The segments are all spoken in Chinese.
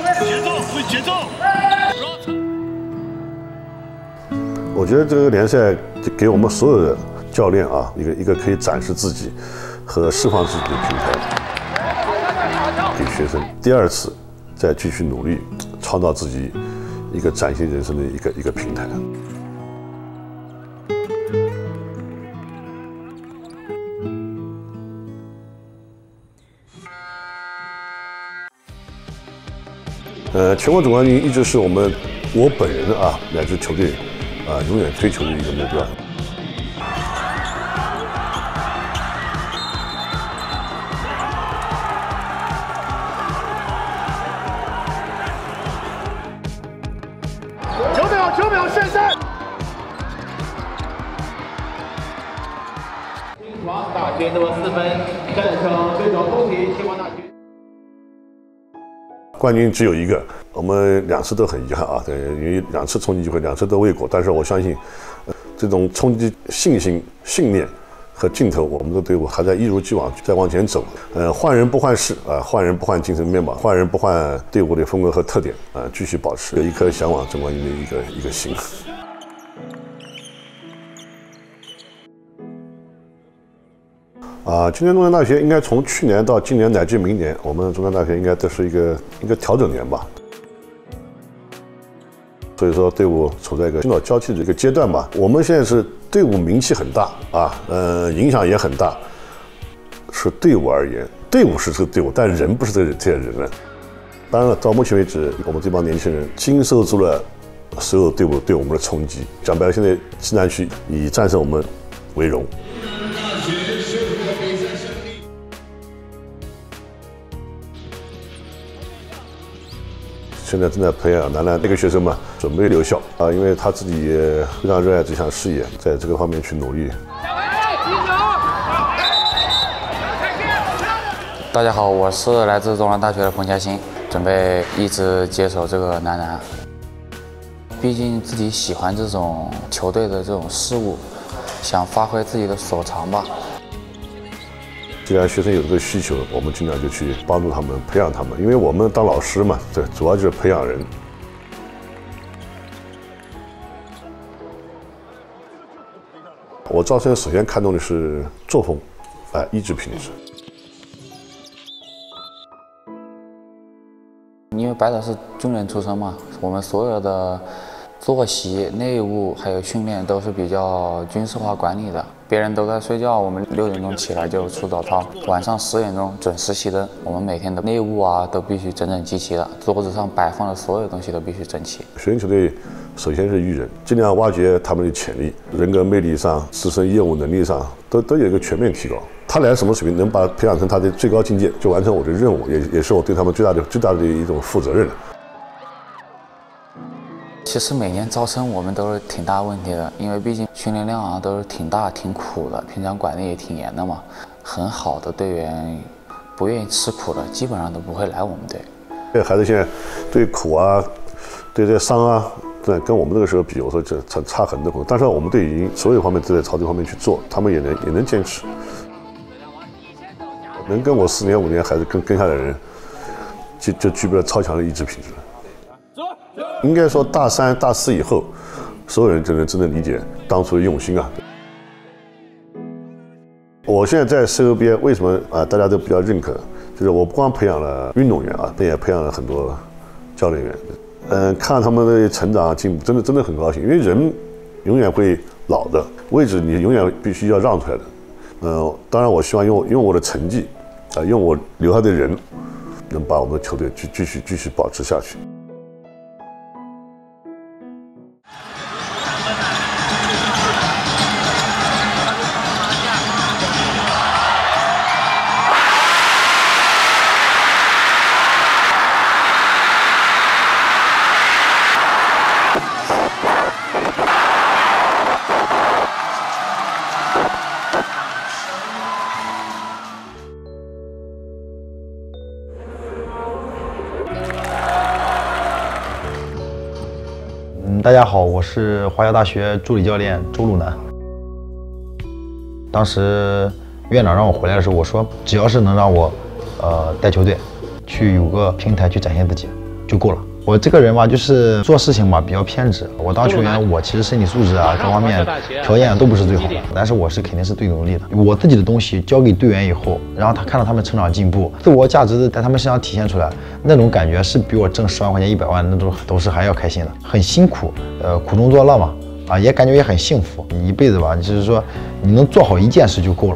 节奏。 我觉得这个联赛给我们所有的教练啊，一个可以展示自己和释放自己的平台，给学生第二次再继续努力，创造自己一个崭新人生的一个平台。全国总冠军一直是我本人啊，乃至球队永远追求的一个目标。 9秒胜胜。 金华大学得4分，战胜对手工体清华大学。 冠军只有一个，我们2次都很遗憾啊，对，因为2次冲击机会，2次都未果。但是我相信，这种冲击信心、信念和劲头，我们的队伍还在一如既往在往前走。换人不换事啊，换人不换精神面貌，换人不换队伍的风格和特点啊，继续保持一颗向往总冠军的一个心。今年中山大学应该从去年到今年乃至明年，我们中山大学应该都是一个调整年吧。所以说队伍处在一个新老交替的一个阶段吧。我们现在是队伍名气很大啊，影响也很大。是队伍而言，队伍是这个队伍，但人不是这些人了。当然了，到目前为止，我们这帮年轻人经受住了所有队伍对我们的冲击。讲白了，现在西南区以战胜我们为荣。现在正在培养男篮那个学生嘛，准备留校啊，因为他自己也非常热爱这项事业，在这个方面去努力。 大家好，我是来自中南大学的彭佳欣，准备一直接手这个男篮。毕竟自己喜欢这种球队的这种事物，想发挥自己的所长吧。 既然学生有这个需求，我们尽量就去帮助他们、培养他们，因为我们当老师嘛，对，主要就是培养人。我招生首先看重的是作风，意志品质。 因为白导是军人出身嘛，我们所有的作息、内务还有训练都是比较军事化管理的。别人都在睡觉，我们6点钟起来就出早操，晚上10点钟准时熄灯。我们每天的内务啊都必须整整齐齐的，桌子上摆放的所有东西都必须整齐。 学生球队首先是育人，尽量挖掘他们的潜力，人格魅力上、自身业务能力上都有一个全面提高。他来什么水平，能把培养成他的最高境界，就完成我的任务，也是我对他们最大的一种负责任。 其实每年招生我们都是挺大问题的，因为毕竟训练量啊都是挺大、挺苦的，平常管理也挺严的嘛。很好的队员不愿意吃苦的，基本上都不会来我们队。 这孩子现在对苦啊，对这伤啊，对，跟我们那个时候比，我说这差很多。但是我们队已经所有方面都在朝这方面去做，他们也能坚持。能跟我4年5年孩子跟下来的人，就具备了超强的意志品质。应该说大3、大4以后，所有人真正理解当初的用心啊。我现在在 COBA 为什么大家都比较认可？就是我不光培养了运动员啊，也培养了很多教练员。看到他们的成长进步，真的很高兴。因为人永远会老的，位置你永远必须要让出来的。当然我希望用我的成绩用我留下的人，能把我们的球队继续保持下去。 大家好，我是华侨大学助理教练周路南。当时院长让我回来的时候，我说只要是能让我带球队去有个平台去展现自己， 就够了。我这个人吧，就是做事情吧比较偏执。我当球员，我其实身体素质啊各方面条件都不是最好的，但是我是肯定是最努力的。我自己的东西交给队员以后，然后他看到他们成长进步，自我价值在他们身上体现出来，那种感觉是比我挣10万块钱、100万那种都是还要开心的。很辛苦，苦中作乐嘛，也感觉也很幸福。你一辈子吧，就是说你能做好一件事就够了。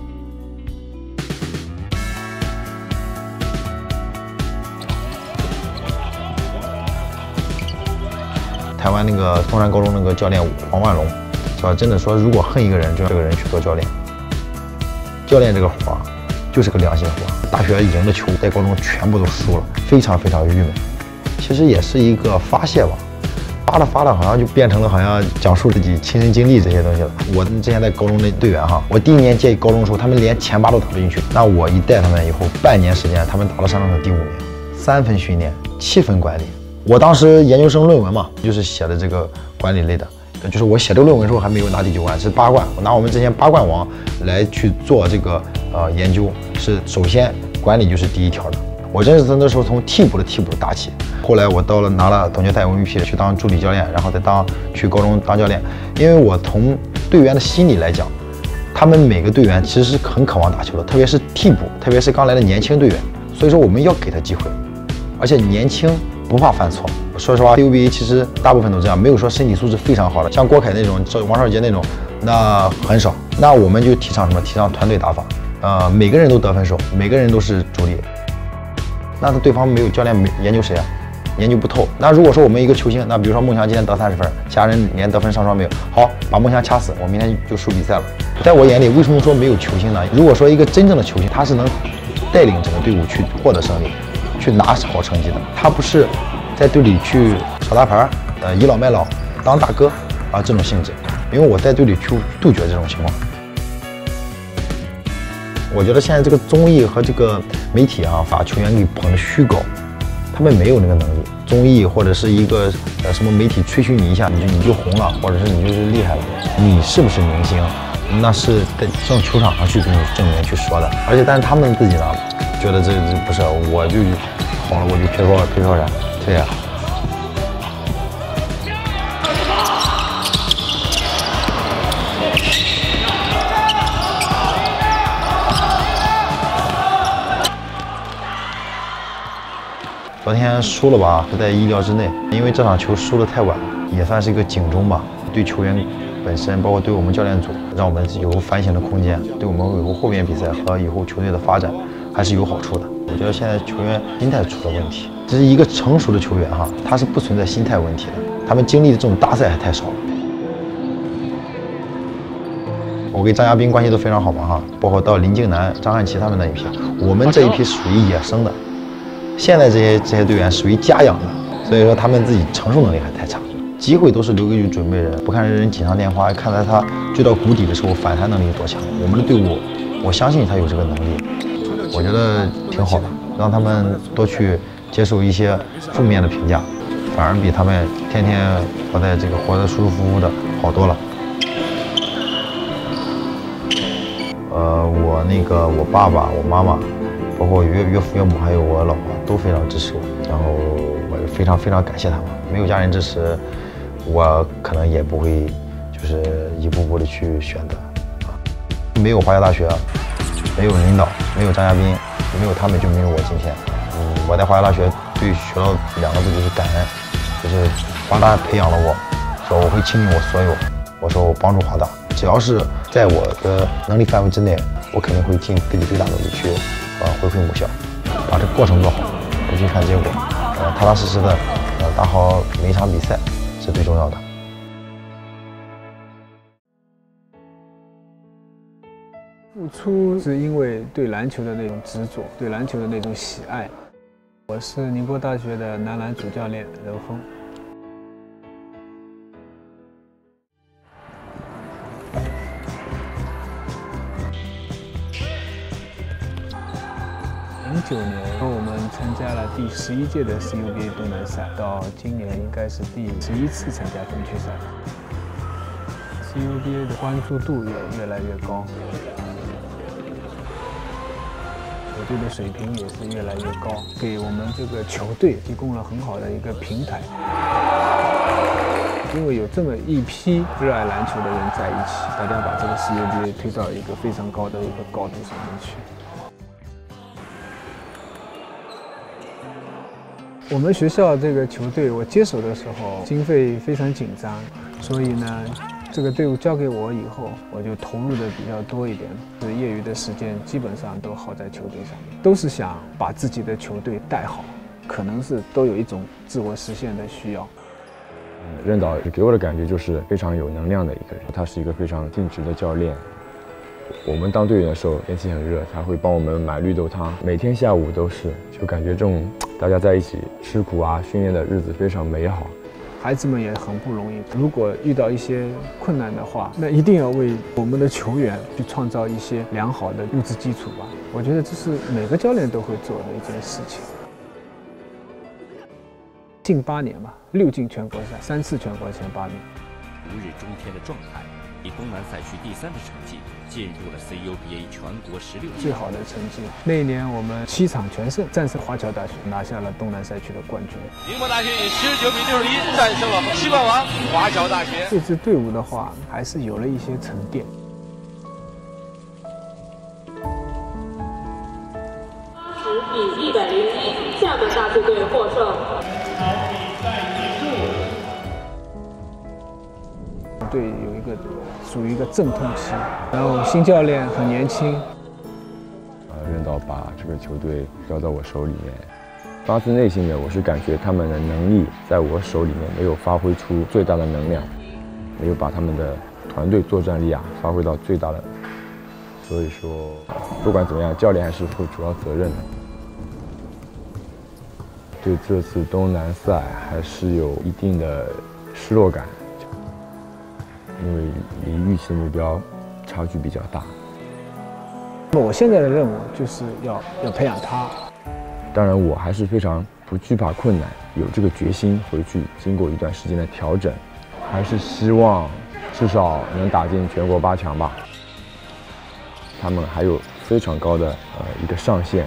台湾那个松山高中那个教练黄万龙，真的说，如果恨一个人，就让这个人去做教练。教练这个活就是个良心活。大学赢的球在高中全部都输了，非常非常郁闷。其实也是一个发泄吧，发了，好像就变成了好像讲述自己亲身经历这些东西了。我之前在高中的队员哈，我第1年接高中的时候，他们连前8都打不进去。那我一带他们以后，半年时间，他们打了山东省第5名，3分训练，7分管理。我当时研究生论文嘛，就是写的这个管理类的，就是我写这个论文的时候还没有拿第9冠，是8冠。我拿我们之前8冠王来去做这个研究，是首先管理就是第1条的。我真是那时候从替补的打起，后来我拿了总决赛 MVP 去当助理教练，然后再去高中当教练。因为我从队员的心理来讲，他们每个队员其实是很渴望打球的，特别是替补，特别是刚来的年轻队员。所以说我们要给他机会，而且年轻。不怕犯错。说实话 ，CUBA 其实大部分都这样，没有说身体素质非常好的，像郭凯那种、王少杰那种，那很少。那我们就提倡什么？提倡团队打法。每个人都得分手，每个人都是主力。那对方没有教练研究谁啊？研究不透。那如果说我们一个球星，那比如说孟祥今天得30分，其他人连得分上双没有，好，把孟祥掐死，我明天就输比赛了。在我眼里，为什么说没有球星呢？如果说一个真正的球星，他是能带领整个队伍去获得胜利。去拿好成绩的，他不是在队里去炒大牌，倚老卖老当大哥这种性质。因为我在队里去杜绝这种情况。我觉得现在这个综艺和这个媒体把球员给捧得虚高，他们没有那个能力。综艺或者是一个什么媒体吹嘘你一下，你就红了，或者是你就是厉害了。你是不是明星，那是在上球场上去给你证明去说的。而且但是他们自己呢？觉得这不是，我就好了，我就撇说啥，对呀。昨天输了吧，不在意料之内，因为这场球输得太晚了，也算是一个警钟吧，对球员本身，包括对我们教练组，让我们有反省的空间，对我们以后后面比赛和以后球队的发展。还是有好处的。我觉得现在球员心态出了问题，这是一个成熟的球员他是不存在心态问题的。他们经历的这种大赛还太少了。我跟张家斌关系都非常好嘛包括到林敬南、张汉奇他们那一批，我们这一批属于野生的。现在这些队员属于家养的，所以说他们自己承受能力还太差。机会都是留给准备人，不看人锦上添花，看在他追到谷底的时候反弹能力有多强。我们的队伍，我相信他有这个能力。我觉得挺好的，让他们多去接受一些负面的评价，反而比他们天天活得舒舒服服的好多了。我爸爸、我妈妈，包括岳父、岳母，还有我老婆都非常支持我，然后我非常非常感谢他们。没有家人支持，我可能也不会就是一步步的去选择。没有华侨大学。没有领导，没有张家斌，没有他们就没有我今天。我在华侨大学对学到2个字就是感恩，就是华大培养了我，说我会倾尽我所有，我说我帮助华大，只要是在我的能力范围之内，我肯定会尽自己最大努力去回馈母校，把这个过程做好，不去看结果，踏踏实实的打好每一场比赛是最重要的。 付出是因为对篮球的那种执着，对篮球的那种喜爱。我是宁波大学的男篮主教练任峰。09年，我们参加了第11届的 CUBA 东南赛，到今年应该是第11次参加分区赛。CUBA 的关注度也越来越高。我队的水平也是越来越高，给我们这个球队提供了很好的一个平台。因为有这么一批热爱篮球的人在一起，大家把这个世界杯推到一个非常高的一个高度上面去。我们学校这个球队，我接手的时候经费非常紧张，所以呢，这个队伍交给我以后，我就投入的比较多一点，业余的时间基本上都耗在球队上面，都是想把自己的球队带好，可能是都有一种自我实现的需要。 任导给我的感觉就是非常有能量的一个人，他是一个非常尽职的教练。我们当队员的时候天气很热，他会帮我们买绿豆汤，每天下午都是，就感觉这种大家在一起吃苦啊训练的日子非常美好。 孩子们也很不容易，如果遇到一些困难的话，那一定要为我们的球员去创造一些良好的物质基础吧。我觉得这是每个教练都会做的一件事情。近8年吧，6进全国赛，3次全国前8名。 如日中天的状态，以东南赛区第3的成绩进入了 CUBA 全国16 最好的成绩。那一年我们7场全胜，战胜华侨大学，拿下了东南赛区的冠军。 宁波大学以19比61战胜了西冠王华侨大学。 这支队伍的话，还是有了一些沉淀。 10比101，厦门大学队获胜。 队有一个属于一个阵痛期，然后新教练很年轻。 任导把这个球队交到我手里面，发自内心的我是感觉他们的能力在我手里面没有发挥出最大的能量，没有把他们的团队作战力发挥到最大的，所以说不管怎么样，教练还是负主要责任的。对这次东南赛还是有一定的失落感，因为离预期的目标差距比较大。 那么我现在的任务就是要培养他。 当然，我还是非常不惧怕困难，有这个决心回去经过一段时间的调整，还是希望至少能打进全国8强吧。他们还有非常高的一个上限。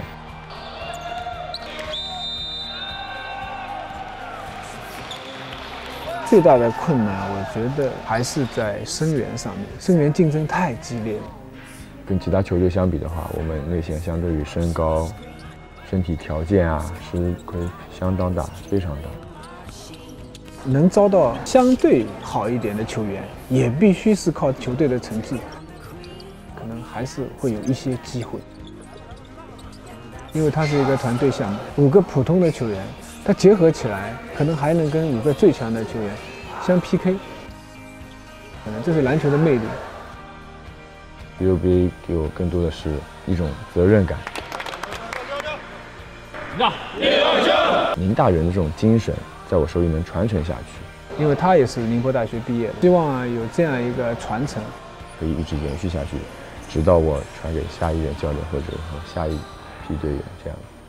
最大的困难，我觉得还是在生源上面，生源竞争太激烈了。 跟其他球队相比的话，我们内线相对于身高、身体条件吃亏相当大，非常大。 能招到相对好一点的球员，也必须是靠球队的成绩，可能还是会有一些机会。因为它是一个团队项目，5个普通的球员，它结合起来，可能还能跟5个最强的球员相 PK。可能这是篮球的魅力。 CUBA 给我更多的是一种责任感。宁大人的这种精神，在我手里能传承下去。 因为他也是宁波大学毕业的，希望有这样一个传承， 可以一直延续下去，直到我传给下一任教练或者下一批队员这样。